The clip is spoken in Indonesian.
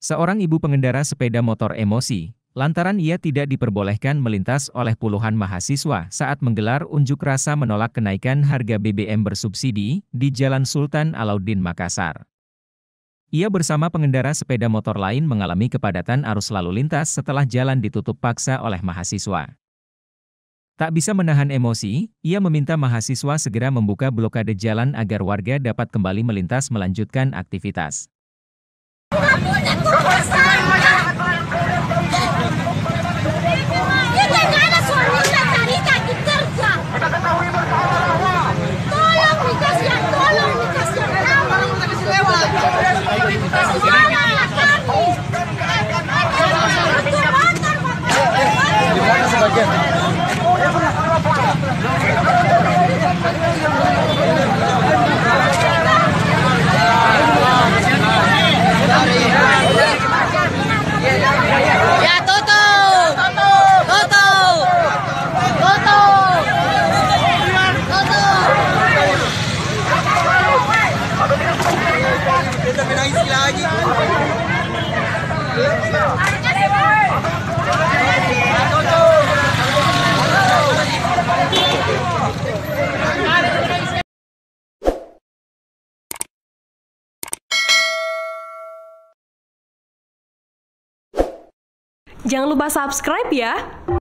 Seorang ibu pengendara sepeda motor emosi, lantaran ia tidak diperbolehkan melintas oleh puluhan mahasiswa saat menggelar unjuk rasa menolak kenaikan harga BBM bersubsidi di Jalan Sultan Alauddin Makassar. Ia bersama pengendara sepeda motor lain mengalami kepadatan arus lalu lintas setelah jalan ditutup paksa oleh mahasiswa. Tak bisa menahan emosi, ia meminta mahasiswa segera membuka blokade jalan agar warga dapat kembali melintas melanjutkan aktivitas. Jangan lupa subscribe ya!